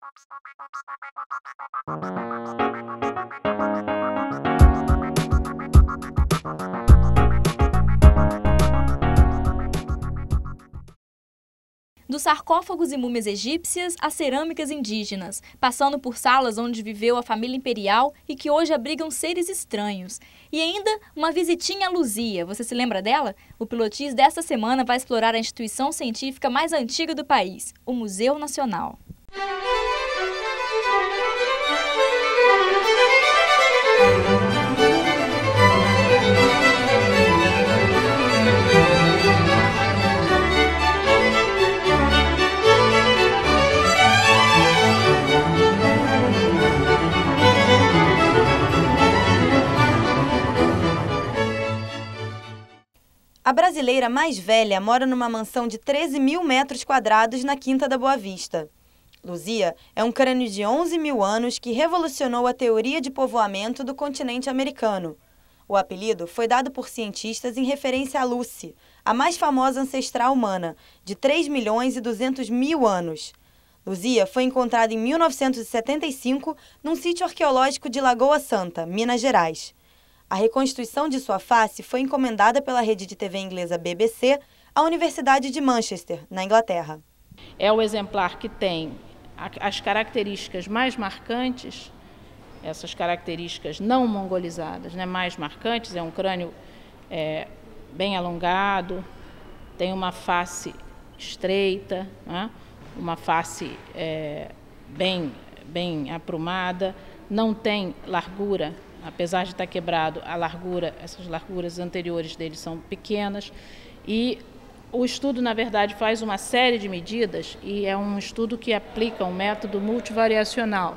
Dos sarcófagos e múmias egípcias às cerâmicas indígenas, passando por salas onde viveu a família imperial e que hoje abrigam seres estranhos. E ainda uma visitinha à Luzia. Você se lembra dela? O Pilotis desta semana vai explorar a instituição científica mais antiga do país, o Museu Nacional. A brasileira mais velha mora numa mansão de 13 mil metros quadrados na Quinta da Boa Vista. Luzia é um crânio de 11 mil anos que revolucionou a teoria de povoamento do continente americano. O apelido foi dado por cientistas em referência a Lucy, a mais famosa ancestral humana, de 3 milhões e 200 mil anos. Luzia foi encontrada em 1975 num sítio arqueológico de Lagoa Santa, Minas Gerais. A reconstituição de sua face foi encomendada pela rede de TV inglesa BBC à Universidade de Manchester, na Inglaterra. É o exemplar que tem as características mais marcantes, essas características não mongolizadas, né, mais marcantes. É um crânio bem alongado, tem uma face estreita, né, uma face bem aprumada, não tem largura. Apesar de estar quebrado, essas larguras anteriores dele são pequenas, e o estudo, na verdade, faz uma série de medidas e é um estudo que aplica um método multivariacional.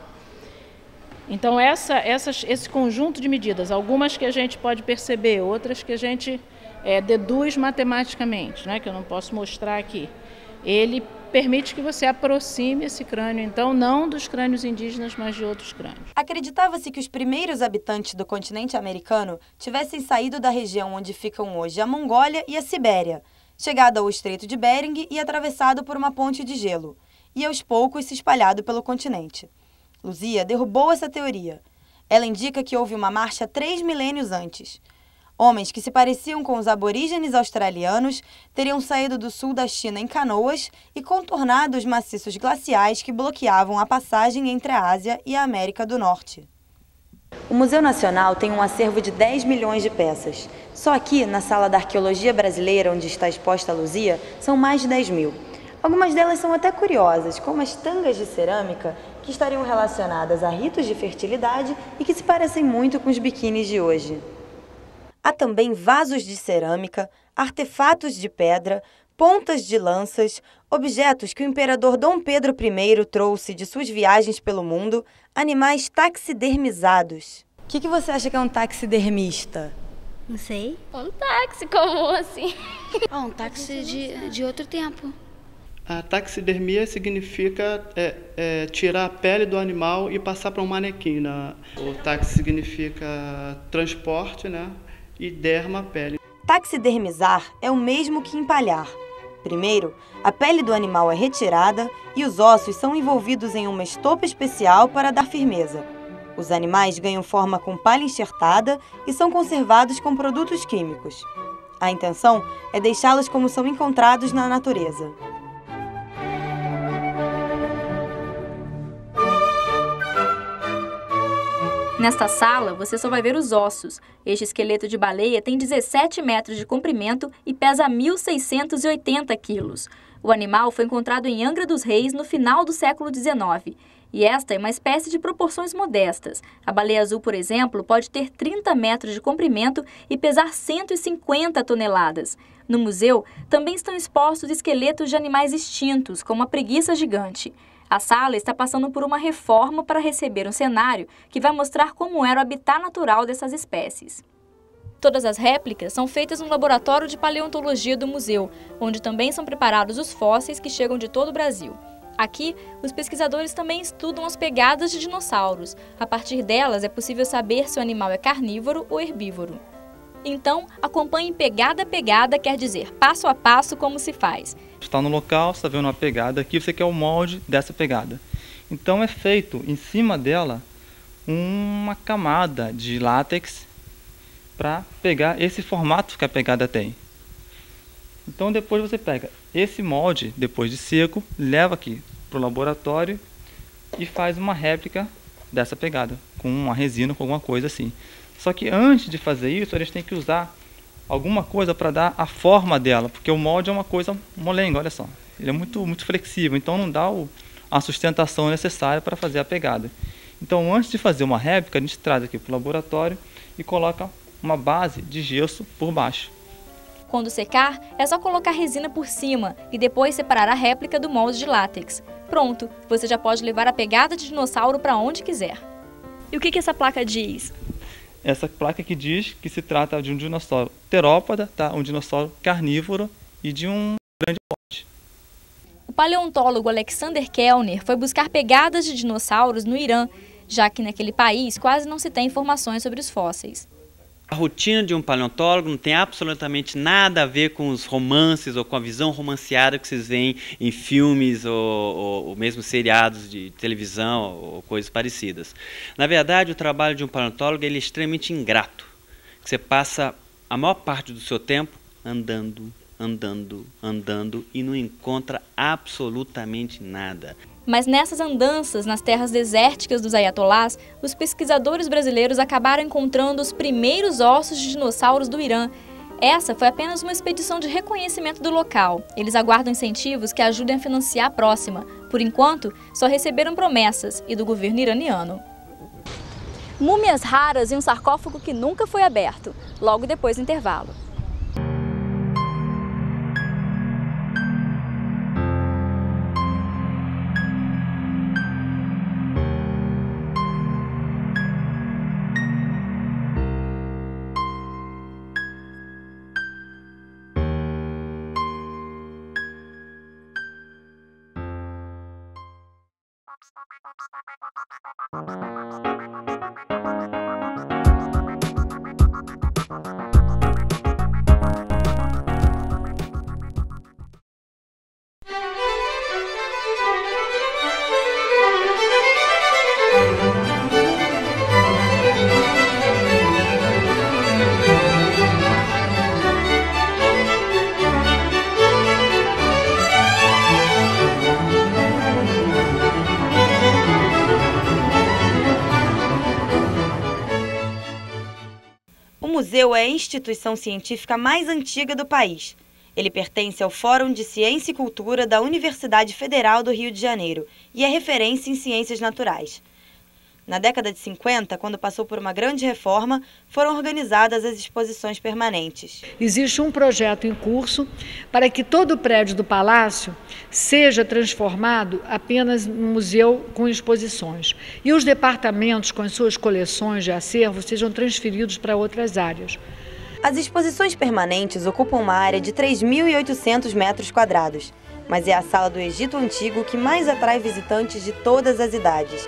Então, esse conjunto de medidas, algumas que a gente pode perceber, outras que a gente deduz matematicamente, né, que eu não posso mostrar aqui, ele permite que você aproxime esse crânio, então, não dos crânios indígenas, mas de outros crânios. Acreditava-se que os primeiros habitantes do continente americano tivessem saído da região onde ficam hoje a Mongólia e a Sibéria, chegado ao Estreito de Bering e atravessado por uma ponte de gelo, e aos poucos se espalhado pelo continente. Luzia derrubou essa teoria. Ela indica que houve uma marcha 3 milênios antes. Homens que se pareciam com os aborígenes australianos teriam saído do sul da China em canoas e contornado os maciços glaciais que bloqueavam a passagem entre a Ásia e a América do Norte. O Museu Nacional tem um acervo de 10 milhões de peças. Só aqui, na Sala da Arqueologia Brasileira, onde está exposta a Luzia, são mais de 10 mil. Algumas delas são até curiosas, como as tangas de cerâmica, que estariam relacionadas a ritos de fertilidade e que se parecem muito com os biquínis de hoje. Há também vasos de cerâmica, artefatos de pedra, pontas de lanças, objetos que o imperador Dom Pedro I trouxe de suas viagens pelo mundo, animais taxidermizados. O que você acha que é um taxidermista? Não sei. Um táxi comum, assim. Um táxi de outro tempo. A taxidermia significa tirar a pele do animal e passar para um manequim, né? O táxi significa transporte, né? E derma a pele. Taxidermizar é o mesmo que empalhar. Primeiro, a pele do animal é retirada e os ossos são envolvidos em uma estopa especial para dar firmeza. Os animais ganham forma com palha enxertada e são conservados com produtos químicos. A intenção é deixá-los como são encontrados na natureza. Nesta sala, você só vai ver os ossos. Este esqueleto de baleia tem 17 metros de comprimento e pesa 1.680 quilos. O animal foi encontrado em Angra dos Reis no final do século XIX. E esta é uma espécie de proporções modestas. A baleia azul, por exemplo, pode ter 30 metros de comprimento e pesar 150 toneladas. No museu, também estão expostos esqueletos de animais extintos, como a preguiça gigante. A sala está passando por uma reforma para receber um cenário que vai mostrar como era o habitat natural dessas espécies. Todas as réplicas são feitas no laboratório de paleontologia do museu, onde também são preparados os fósseis que chegam de todo o Brasil. Aqui, os pesquisadores também estudam as pegadas de dinossauros. A partir delas, é possível saber se o animal é carnívoro ou herbívoro. Então, acompanhe pegada a pegada, quer dizer, passo a passo como se faz. Você está no local, você está vendo uma pegada, aqui você quer o molde dessa pegada. Então é feito em cima dela uma camada de látex para pegar esse formato que a pegada tem. Então depois você pega esse molde, depois de seco, leva aqui para o laboratório e faz uma réplica dessa pegada, com uma resina, com alguma coisa assim. Só que antes de fazer isso, eles têm que usar alguma coisa para dar a forma dela, porque o molde é uma coisa molenga, olha só. Ele é muito flexível, então não dá a sustentação necessária para fazer a pegada. Então antes de fazer uma réplica, a gente traz aqui para o laboratório e coloca uma base de gesso por baixo. Quando secar, é só colocar resina por cima e depois separar a réplica do molde de látex. Pronto, você já pode levar a pegada de dinossauro para onde quiser. E o que essa placa diz? Essa placa aqui diz que se trata de um dinossauro terópoda, tá? Um dinossauro carnívoro e de um grande porte. O paleontólogo Alexander Kellner foi buscar pegadas de dinossauros no Irã, já que naquele país quase não se tem informações sobre os fósseis. A rotina de um paleontólogo não tem absolutamente nada a ver com os romances ou com a visão romanceada que vocês veem em filmes ou mesmo seriados de televisão ou coisas parecidas. Na verdade, o trabalho de um paleontólogo ele é extremamente ingrato. Você passa a maior parte do seu tempo andando e não encontra absolutamente nada. Mas nessas andanças nas terras desérticas dos Ayatollahs, os pesquisadores brasileiros acabaram encontrando os primeiros ossos de dinossauros do Irã. Essa foi apenas uma expedição de reconhecimento do local. Eles aguardam incentivos que ajudem a financiar a próxima. Por enquanto, só receberam promessas e do governo iraniano. Múmias raras e um sarcófago que nunca foi aberto, logo depois do intervalo. O museu é a instituição científica mais antiga do país. Ele pertence ao Fórum de Ciência e Cultura da Universidade Federal do Rio de Janeiro e é referência em ciências naturais. Na década de 50, quando passou por uma grande reforma, foram organizadas as exposições permanentes. Existe um projeto em curso para que todo o prédio do Palácio seja transformado apenas num museu com exposições. E os departamentos com as suas coleções de acervo sejam transferidos para outras áreas. As exposições permanentes ocupam uma área de 3.800 metros quadrados, mas é a Sala do Egito Antigo que mais atrai visitantes de todas as idades.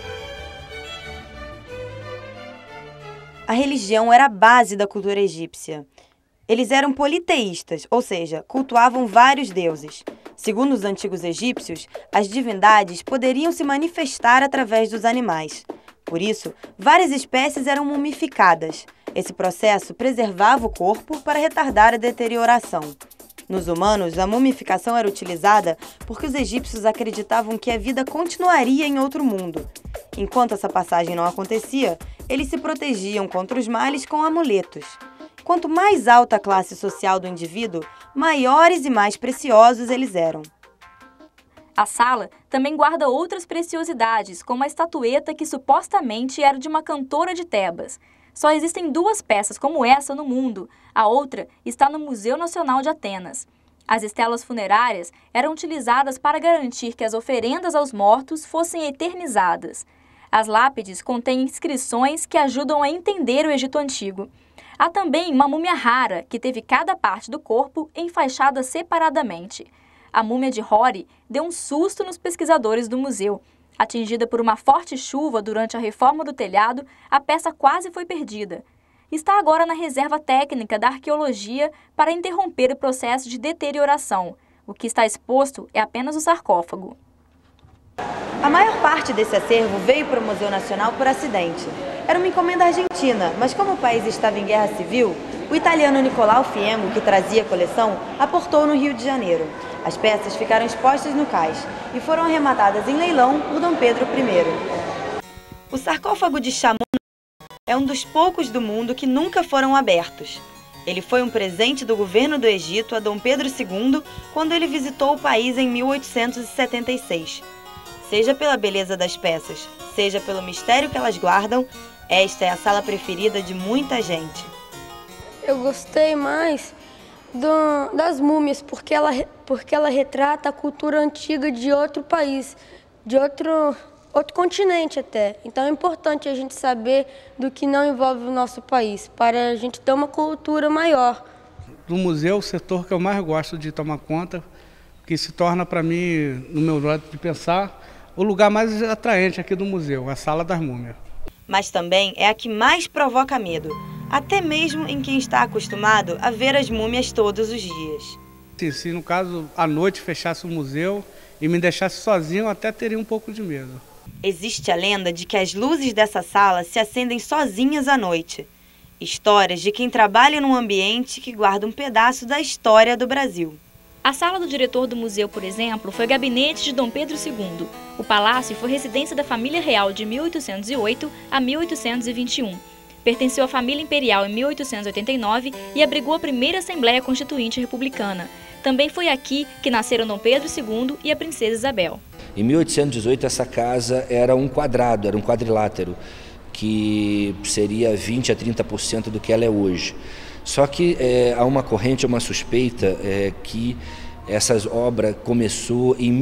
A religião era a base da cultura egípcia. Eles eram politeístas, ou seja, cultuavam vários deuses. Segundo os antigos egípcios, as divindades poderiam se manifestar através dos animais. Por isso, várias espécies eram mumificadas. Esse processo preservava o corpo para retardar a deterioração. Nos humanos, a mumificação era utilizada porque os egípcios acreditavam que a vida continuaria em outro mundo. Enquanto essa passagem não acontecia, eles se protegiam contra os males com amuletos. Quanto mais alta a classe social do indivíduo, maiores e mais preciosos eles eram. A sala também guarda outras preciosidades, como a estatueta que supostamente era de uma cantora de Tebas. Só existem 2 peças como essa no mundo, a outra está no Museu Nacional de Atenas. As estelas funerárias eram utilizadas para garantir que as oferendas aos mortos fossem eternizadas. As lápides contêm inscrições que ajudam a entender o Egito Antigo. Há também uma múmia rara, que teve cada parte do corpo enfaixada separadamente. A múmia de Hori deu um susto nos pesquisadores do museu. Atingida por uma forte chuva durante a reforma do telhado, a peça quase foi perdida. Está agora na reserva técnica da arqueologia para interromper o processo de deterioração. O que está exposto é apenas o sarcófago. A maior parte desse acervo veio para o Museu Nacional por acidente. Era uma encomenda argentina, mas como o país estava em guerra civil, o italiano Nicolau Fiemmo, que trazia a coleção, aportou no Rio de Janeiro. As peças ficaram expostas no cais e foram arrematadas em leilão por Dom Pedro I. O sarcófago de Chamoun é um dos poucos do mundo que nunca foram abertos. Ele foi um presente do governo do Egito a Dom Pedro II quando ele visitou o país em 1876. Seja pela beleza das peças, seja pelo mistério que elas guardam, esta é a sala preferida de muita gente. Eu gostei mais das múmias, porque ela retrata a cultura antiga de outro país, de outro continente até. Então é importante a gente saber do que não envolve o nosso país, para a gente ter uma cultura maior. Do museu, o setor que eu mais gosto de tomar conta, que se torna para mim, no meu modo de pensar, o lugar mais atraente aqui do museu, a Sala das Múmias. Mas também é a que mais provoca medo, até mesmo em quem está acostumado a ver as múmias todos os dias. Se no caso, à noite fechasse o museu e me deixasse sozinho, eu até teria um pouco de medo. Existe a lenda de que as luzes dessa sala se acendem sozinhas à noite. Histórias de quem trabalha num ambiente que guarda um pedaço da história do Brasil. A sala do diretor do museu, por exemplo, foi gabinete de Dom Pedro II. O palácio foi residência da família real de 1808 a 1821. Pertenceu à família imperial em 1889 e abrigou a primeira Assembleia Constituinte Republicana. Também foi aqui que nasceram Dom Pedro II e a princesa Isabel. Em 1818, essa casa era um quadrado, era um quadrilátero, que seria 20% a 30% do que ela é hoje. Só que há uma corrente, uma suspeita que essa obra começou em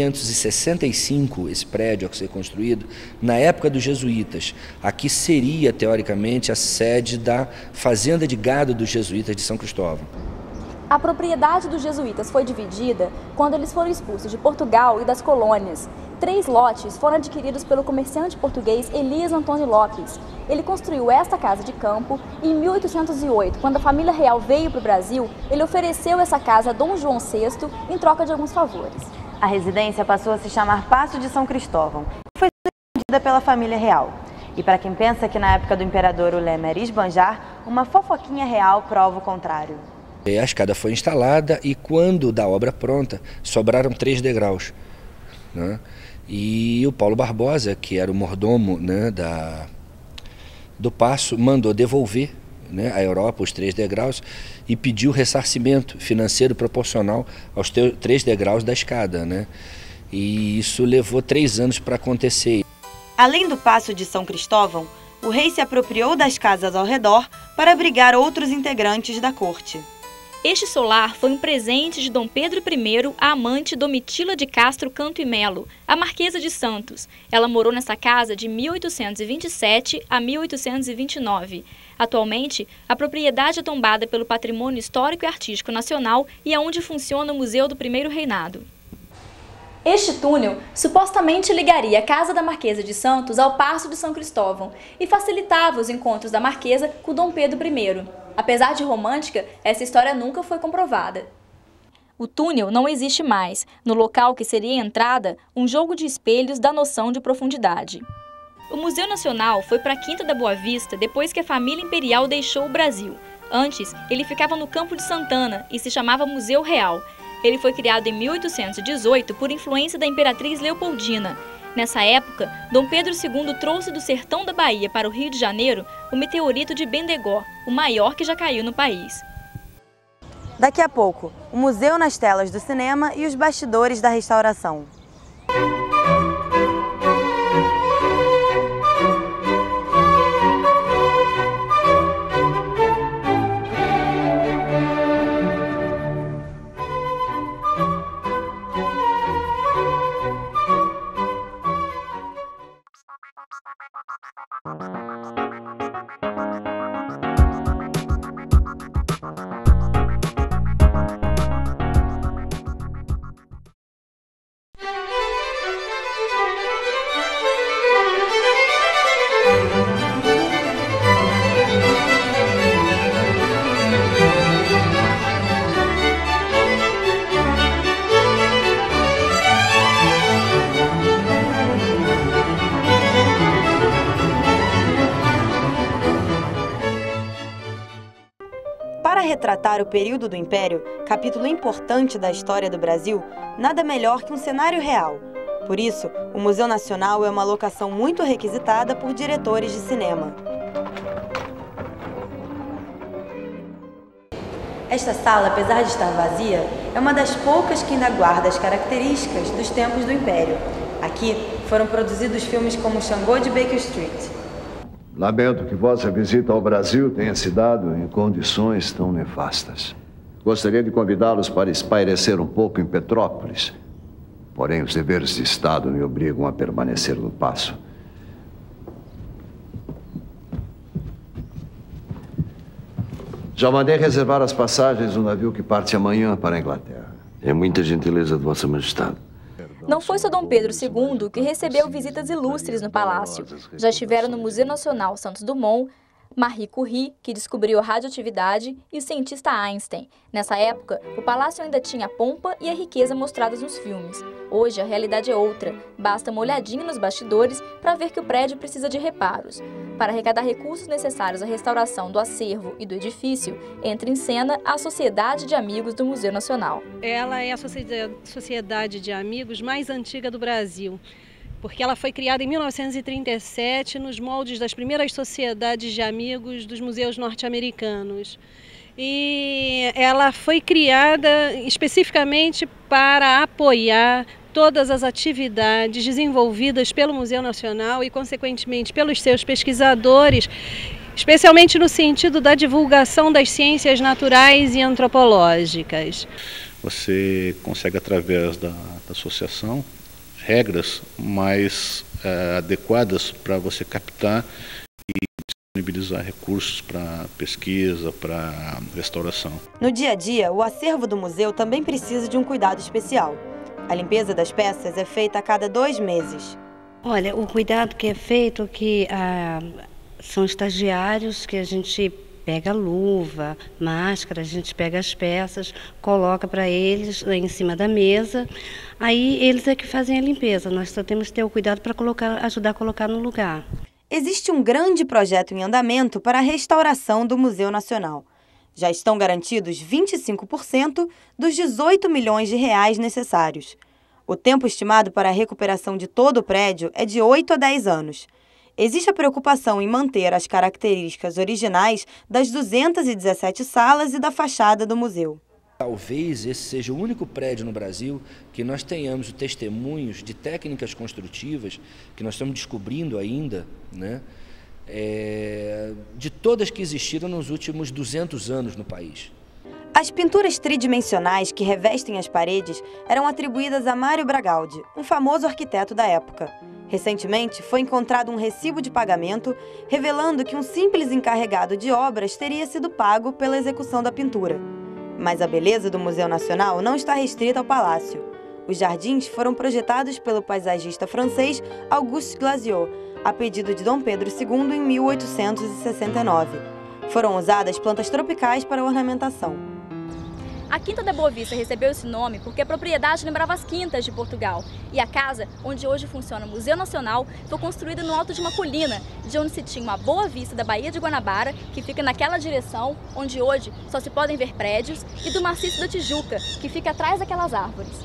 1565, esse prédio a ser construído, na época dos jesuítas. Aqui seria, teoricamente, a sede da fazenda de gado dos jesuítas de São Cristóvão. A propriedade dos jesuítas foi dividida quando eles foram expulsos de Portugal e das colônias. 3 lotes foram adquiridos pelo comerciante português Elias Antônio Lopes. Ele construiu esta casa de campo e em 1808, quando a família real veio para o Brasil, ele ofereceu essa casa a Dom João VI em troca de alguns favores. A residência passou a se chamar Paço de São Cristóvão e foi vendida pela família real. E para quem pensa que na época do imperador o lema era esbanjar, uma fofoquinha real prova o contrário. A escada foi instalada e quando da obra pronta, sobraram 3 degraus, né? E o Paulo Barbosa, que era o mordomo, né, do Paço, mandou devolver, né, à Europa os 3 degraus e pediu ressarcimento financeiro proporcional aos 3 degraus da escada, né? E isso levou 3 anos para acontecer. Além do Paço de São Cristóvão, o rei se apropriou das casas ao redor para abrigar outros integrantes da corte. Este solar foi um presente de Dom Pedro I à amante Domitila de Castro Canto e Melo, a Marquesa de Santos. Ela morou nessa casa de 1827 a 1829. Atualmente, a propriedade é tombada pelo Patrimônio Histórico e Artístico Nacional e é onde funciona o Museu do Primeiro Reinado. Este túnel supostamente ligaria a casa da Marquesa de Santos ao Paço de São Cristóvão e facilitava os encontros da Marquesa com Dom Pedro I. Apesar de romântica, essa história nunca foi comprovada. O túnel não existe mais. No local que seria a entrada, um jogo de espelhos dá noção de profundidade. O Museu Nacional foi para a Quinta da Boa Vista depois que a família imperial deixou o Brasil. Antes, ele ficava no Campo de Santana e se chamava Museu Real. Ele foi criado em 1818 por influência da Imperatriz Leopoldina. Nessa época, Dom Pedro II trouxe do sertão da Bahia para o Rio de Janeiro o meteorito de Bendegó, o maior que já caiu no país. Daqui a pouco, o museu nas telas do cinema e os bastidores da restauração. retratar o período do Império, capítulo importante da história do Brasil, nada melhor que um cenário real. Por isso, o Museu Nacional é uma locação muito requisitada por diretores de cinema. Esta sala, apesar de estar vazia, é uma das poucas que ainda guarda as características dos tempos do Império. Aqui foram produzidos filmes como Xangô de Baker Street. Lamento que vossa visita ao Brasil tenha se dado em condições tão nefastas. Gostaria de convidá-los para espairecer um pouco em Petrópolis. Porém, os deveres de Estado me obrigam a permanecer no paço. Já mandei reservar as passagens do navio que parte amanhã para a Inglaterra. É muita gentileza de Vossa Majestade. Não foi só Dom Pedro II que recebeu visitas ilustres no palácio. Já estiveram no Museu Nacional Santos Dumont, Marie Curie, que descobriu a radioatividade, e o cientista Einstein. Nessa época, o palácio ainda tinha a pompa e a riqueza mostradas nos filmes. Hoje, a realidade é outra. Basta uma olhadinha nos bastidores para ver que o prédio precisa de reparos. Para arrecadar recursos necessários à restauração do acervo e do edifício, entra em cena a Sociedade de Amigos do Museu Nacional. Ela é a sociedade de amigos mais antiga do Brasil, porque ela foi criada em 1937 nos moldes das primeiras sociedades de amigos dos museus norte-americanos. E ela foi criada especificamente para apoiar todas as atividades desenvolvidas pelo Museu Nacional e, consequentemente, pelos seus pesquisadores, especialmente no sentido da divulgação das ciências naturais e antropológicas. Você consegue, através da associação, regras mais adequadas para você captar e disponibilizar recursos para pesquisa, para restauração. No dia a dia, o acervo do museu também precisa de um cuidado especial. A limpeza das peças é feita a cada 2 meses. Olha, o cuidado que é feito são estagiários que a gente pega luva, máscara, a gente pega as peças, coloca para eles lá em cima da mesa, aí eles é que fazem a limpeza, nós só temos que ter o cuidado para ajudar a colocar no lugar. Existe um grande projeto em andamento para a restauração do Museu Nacional. Já estão garantidos 25% dos 18 milhões de reais necessários. O tempo estimado para a recuperação de todo o prédio é de 8 a 10 anos. Existe a preocupação em manter as características originais das 217 salas e da fachada do museu. Talvez esse seja o único prédio no Brasil que nós tenhamos testemunhos de técnicas construtivas, que nós estamos descobrindo ainda, né, de todas que existiram nos últimos 200 anos no país. As pinturas tridimensionais que revestem as paredes eram atribuídas a Mário Bragaldi, um famoso arquiteto da época. Recentemente, foi encontrado um recibo de pagamento revelando que um simples encarregado de obras teria sido pago pela execução da pintura. Mas a beleza do Museu Nacional não está restrita ao palácio. Os jardins foram projetados pelo paisagista francês Auguste Glaziot, a pedido de Dom Pedro II em 1869. Foram usadas plantas tropicais para ornamentação. A Quinta da Boa Vista recebeu esse nome porque a propriedade lembrava as quintas de Portugal. E a casa, onde hoje funciona o Museu Nacional, foi construída no alto de uma colina, de onde se tinha uma boa vista da Baía de Guanabara, que fica naquela direção, onde hoje só se podem ver prédios, e do Maciço da Tijuca, que fica atrás daquelas árvores.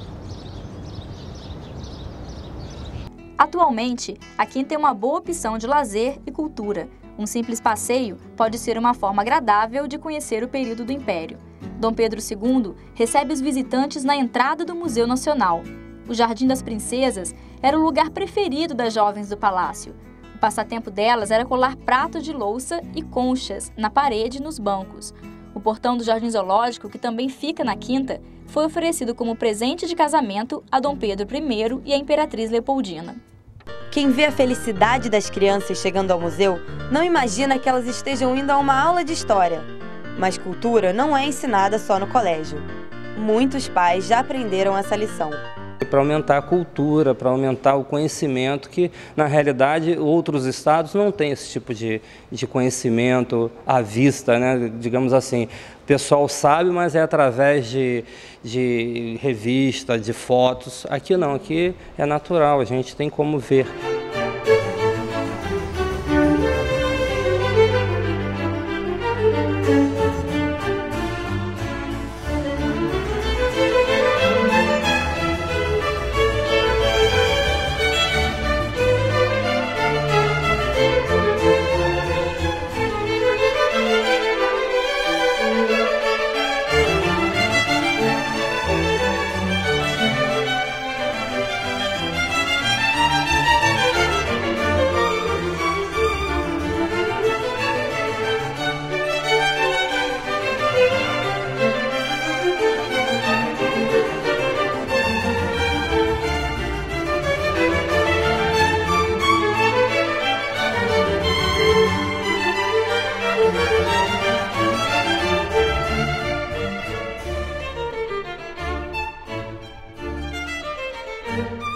Atualmente, a Quinta é uma boa opção de lazer e cultura. Um simples passeio pode ser uma forma agradável de conhecer o período do Império. Dom Pedro II recebe os visitantes na entrada do Museu Nacional. O Jardim das Princesas era o lugar preferido das jovens do palácio. O passatempo delas era colar pratos de louça e conchas na parede e nos bancos. O portão do Jardim Zoológico, que também fica na Quinta, foi oferecido como presente de casamento a Dom Pedro I e a Imperatriz Leopoldina. Quem vê a felicidade das crianças chegando ao museu não imagina que elas estejam indo a uma aula de história. Mas cultura não é ensinada só no colégio. Muitos pais já aprenderam essa lição. Para aumentar a cultura, para aumentar o conhecimento, que na realidade outros estados não têm esse tipo de conhecimento à vista, né? Digamos assim. O pessoal sabe, mas é através de revista, de fotos. Aqui não, aqui é natural, a gente tem como ver. Música